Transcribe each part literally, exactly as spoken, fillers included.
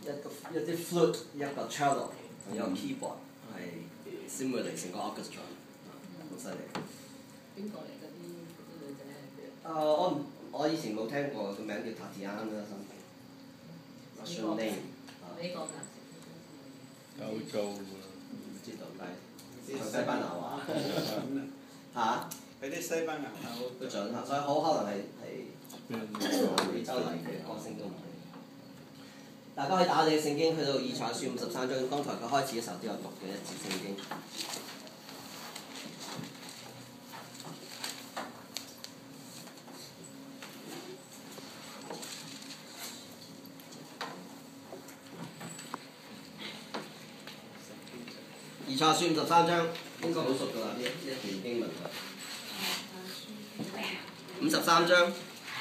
個一啲 flute 一個 cello 同一個 keyboard 係 simulate 成個 orchestra， 好犀利。 邊個嚟嗰啲嗰啲女仔係？ 誒我唔我以前冇聽過，個名叫 Tatiana something。Russian name。 美國㗎。 歐洲唔知道雞，西班牙話。嚇？ 佢啲西班牙話好都準嚇，所以好可能係係非洲嚟嘅歌星都唔係。大家可以打你嘅聖經去到以賽亞書五十三章，剛才佢開始嘅時候都有讀嘅一節聖經。以賽亞書五十三章應該好熟㗎啦，呢一段經文。五十三章。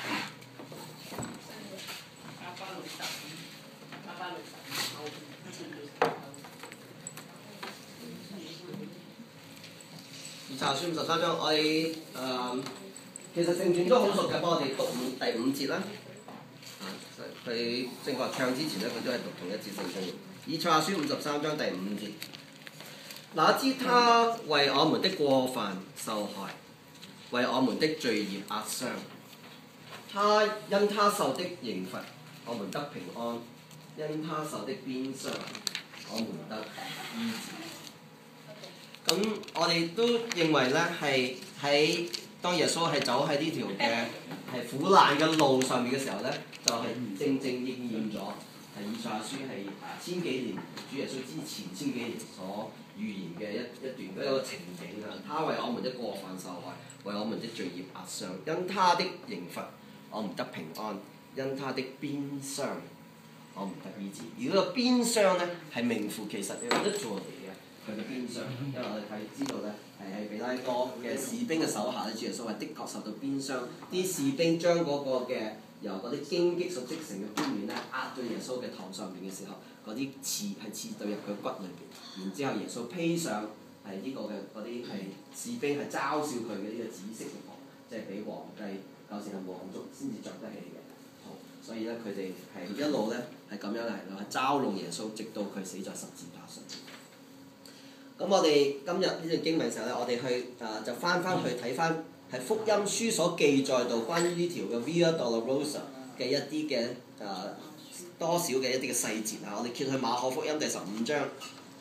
以賽亞書五十三章，我哋誒、呃、其實成段都好熟嘅，幫我哋讀五第五節啦。佢正話唱之前咧，佢都係讀同一節聖經。以賽亞書五十三章第五節。哪知他為我們的過犯受害，為我們的罪孽壓傷。他因他受的刑罰，我們得平安；因他受的鞭傷，我們得醫治。咁我哋都認為呢係喺當耶穌係走喺呢條嘅係苦難嘅路上面嘅時候呢，就係、是、正正應驗咗係以賽亞書係千幾年主耶穌之前千幾年所預言嘅一一段一個情景啊。他為我們的過犯受害，為我們的罪孽壓傷，因他的刑罰，我們得平安；因他的鞭傷，我們得醫治。而嗰個鞭傷呢，係名副其實嘅一座嚟嘅。佢嘅鞭傷，因為我哋睇知道咧，係喺比拉多嘅士兵嘅手下咧，主耶穌係的確受到鞭傷。啲士兵將嗰個嘅由嗰啲荊棘所織成嘅冠冕咧，壓到耶穌嘅頭上面嘅時候，嗰啲刺係刺到入佢骨裏邊。然之後耶穌披上係呢個嘅嗰啲係士兵係嘲笑佢嘅呢個紫色嘅袍，即係俾皇帝舊時係皇族先至着得起嘅袍。所以咧，佢哋係一路咧係咁樣嚟咯，係嘲弄耶穌，直到佢死在十字架上。咁我哋今日呢段經文嘅時候咧，我哋去誒、呃、就翻翻去睇翻係福音書所記載到關於呢條嘅 Via Dolorosa 嘅一啲嘅誒多少嘅一啲嘅細節啊！我哋揭去馬可福音第十五章，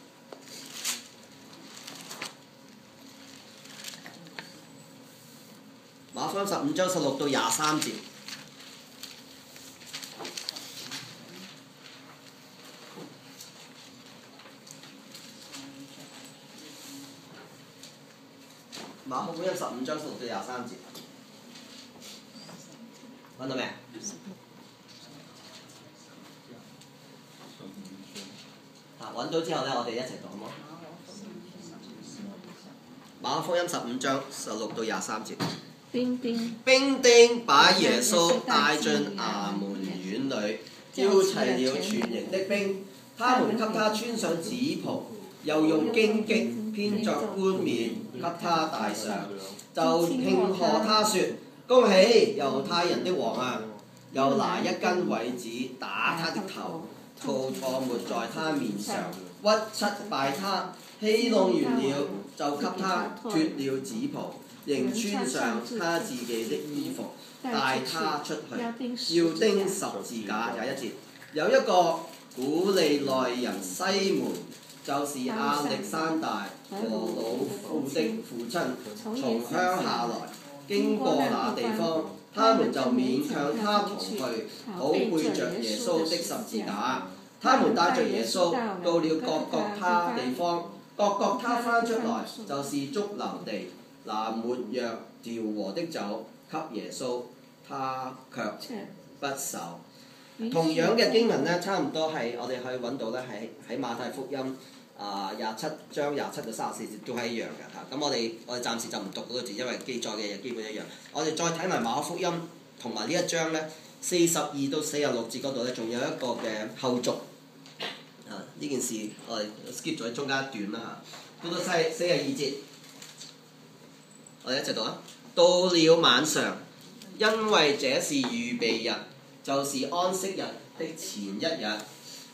馬可福音十五章十六到廿三節。馬可福音十五章十六到廿三節，揾到未？啊，揾到之後呢，我哋一齊讀好冇？馬可福音十五章十六到廿三節。 兵丁兵丁把耶穌帶進衙門院裏，叫齊了全營的兵，他們給他穿上紫袍，又用荊棘編作冠冕給他戴上，就慶賀他說：恭喜猶太人的王啊！又拿一根葦子打他的頭，吐唾沫在他面上，屈膝拜他，戲弄完了，就給他脱了紫袍，仍穿上他自己的衣服，帶他出去，要釘十字架。廿一節，有一個古利奈人西門，就是亞歷山大和老婦的父親，從鄉下來，經過那地方，他們就勉強他同去，好背着耶穌的十字架。他們帶着耶穌到了各各他地方，各各他翻出來，就是髑髏地，拿沒藥調和的酒給耶穌，他卻不受。同樣嘅經文呢，差唔多係我哋可以揾到呢，喺喺馬太福音啊廿七章廿七到三十四節都係一樣嘅嚇。咁我哋我哋暫時就唔讀嗰個字，因為記載嘅嘢基本一樣。我哋再睇埋馬可福音同埋呢一章呢，四十二到四十六節嗰度呢，仲有一個嘅後續啊。呢件事我哋 skip 咗中間一段啦嚇。到到四四十二節，我哋一齊讀啊。到了晚上，因為這是預備日，就是安息日的前一日，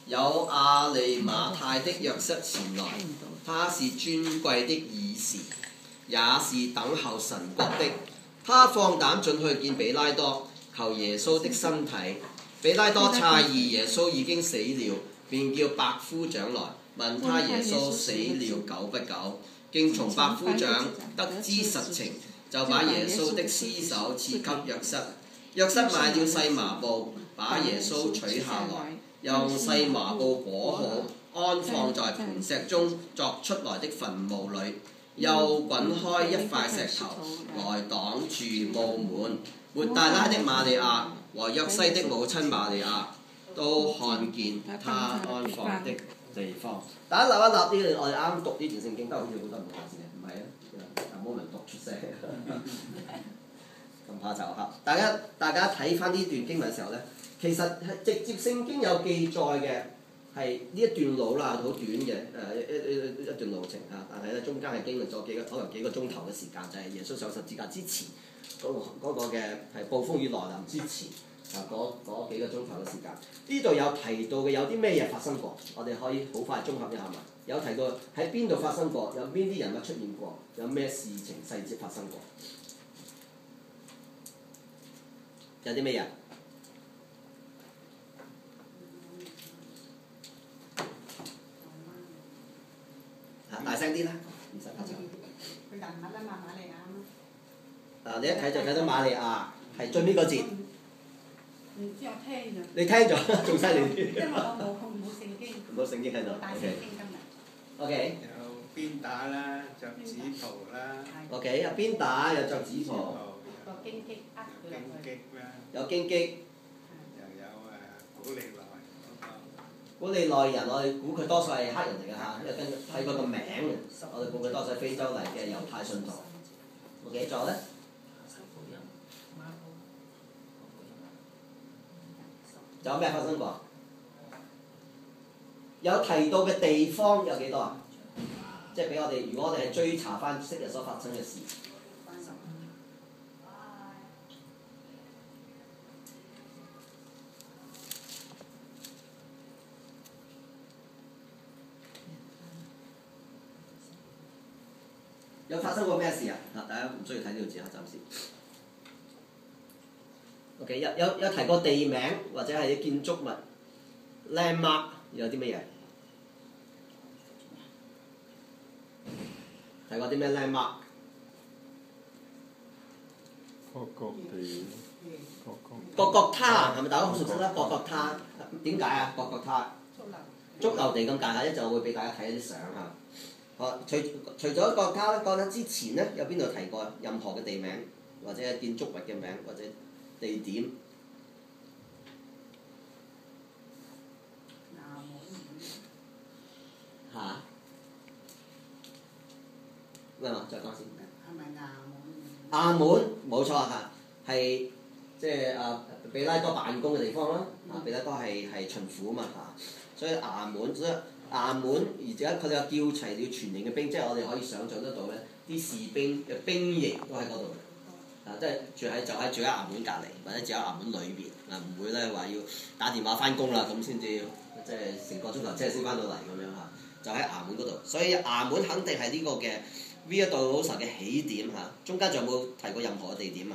有亞利馬太的約瑟前來，他是尊貴的議士，也是等候神國的。他放膽進去見彼拉多，求耶穌的身體。彼拉多詫異耶穌已經死了，便叫百夫長來問他耶穌死了久不久。經從百夫長得知實情，就把耶穌的屍首賜給約瑟。約瑟買了細麻布，把耶穌取下來，用細麻布裹好，安放在磐石中鑿出來的墳墓裏，又滾開一塊石頭來擋住墓門。抹大拉的瑪利亞和約西的母親瑪利亞都看見他安放的地方。大家立一立呢？我哋啱讀呢段聖經都好似好多唔同字嘅，唔係啊？冇人讀出聲，咁怕就嚇。大家大家睇翻呢段經文嘅時候咧，其實係直接聖經有記載嘅係呢一段路啦，好短嘅誒一一一一段路程嚇，但係咧中間係經歷咗幾個可能幾個鐘頭嘅時間，就係、是、耶穌上十字架之前嗰、那個嘅係暴風雨來臨之前。啊！嗰嗰幾個鐘頭嘅時間，呢度有提到嘅有啲咩嘢發生過？我哋可以好快綜合一下嘛。有提到喺邊度發生過？有邊啲人物出現過？有咩事情細節發生過？有啲咩嘢？啊！大聲啲啦！二十八集。 佢人物啊嘛，瑪利亞啊！你一睇就睇到瑪利亞係最尾嗰節。 唔知我聽咗。 你聽咗，仲犀利啲。 因為我冇冇聖經。 冇聖經喺度。 大聖經今日。 O K。 有鞭打啦，着紫袍啦。 O K， 有鞭打，有着紫袍。 個荊棘呃佢入去。 荊棘啦。 有荊棘。 又有誒古利奈嗰個。 古利奈人，我哋估佢多數係黑人嚟㗎嚇，因為跟睇佢個名，我哋估佢多數係非洲嚟嘅猶太信徒。O K，仲有咧？仲有咩發生過？有提到嘅地方有幾多啊？即係俾我哋，如果我哋係追查翻昔日所發生嘅事。有發生過咩事啊？嗱，大家唔需要睇呢個字啊，暫時。O.K. 有有有提過地名或者係啲建築物 landmark 有啲乜嘢？提過啲咩 landmark？ 各各地，各各。 各各他係咪大家好熟悉啦？各各他點解啊？各各他足球地咁解下，一陣我會俾大家睇一啲相嚇。好，除除咗各他咧，各他之前咧，有邊度提過任何嘅地名或者建築物嘅名或者地點？嚇？咩話？再講先。 係咪亞門？ 亞門冇錯嚇，係即係誒彼拉多辦公嘅地方啦。啊，彼拉多係係巡撫啊嘛嚇，所以亞門所以亞門而且佢哋有叫齊了全營嘅兵，即係我哋可以想像得到咧，啲士兵嘅兵營都喺嗰度。啊，即係住喺就喺住喺衙門隔離，或者住喺衙門裏邊，啊唔會咧話要打電話翻工啦，咁先至即係成個鐘頭車先翻到嚟咁樣嚇，就喺衙門嗰度。所以衙門肯定係呢個嘅 V 道老神嘅起點嚇。中間仲有冇提過任何嘅地點啊？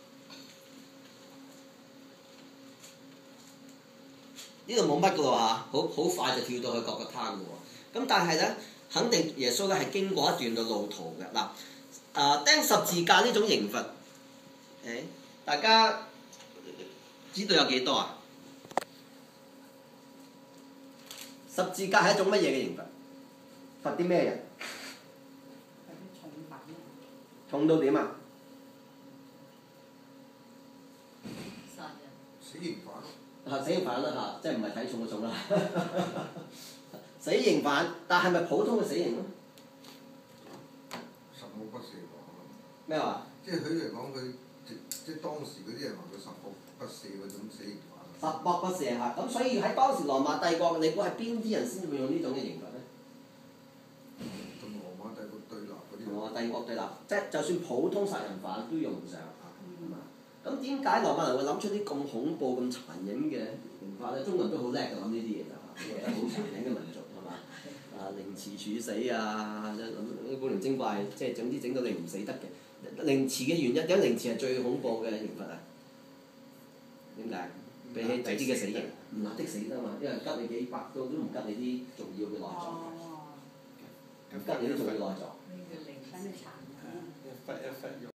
呢度冇乜㗎喎嚇，好好快就跳到去各各他㗎喎。咁但係咧，肯定耶穌咧係經過一段嘅路途嘅嗱。啊釘十字架呢種刑罰。誒，大家知道有幾多啊？十字架係一種乜嘢嘅刑罰？罰啲咩人？ 係啲重罰啊！ 重到點啊？ 殺人。 死刑犯。 嚇，死刑犯啦嚇，即係唔係睇重嘅重啦。死刑犯，但係咪普通嘅死刑咧？ 十惡不赦喎。 咩話？ 即係佢嚟講，佢即即當時嗰啲人話佢十惡不赦嗰種死刑犯。 十惡不赦嚇，咁所以喺當時羅馬帝國，你估係邊啲人先會用呢種嘅刑罰咧？ 同羅馬帝國對立嗰啲。 同羅馬帝國對立，即係就算普通殺人犯都用唔上嚇，係嘛？咁點解羅馬人會諗出啲咁恐怖、咁殘忍嘅刑法咧？中國人都好叻㗎，諗呢啲嘢就嚇。 覺得好殘忍嘅民族係嘛？啊，凌遲處死啊，咁古靈精怪，即係總之整到你唔死得嘅。凌遲嘅原因，點解凌遲係最恐怖嘅刑罰啊？點解？比起第啲嘅死刑，唔立即死得嘛，因為吉你幾百刀都唔吉你啲重要嘅內臟，唔吉你啲重要內臟。 等你殘。 一忽一忽用。